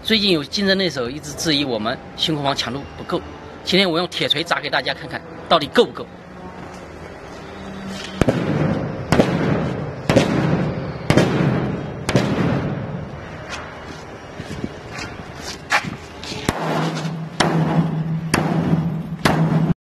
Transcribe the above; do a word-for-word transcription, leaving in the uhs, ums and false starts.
最近有竞争对手一直质疑我们新库房强度不够，今天我用铁锤砸给大家看看，到底够不够。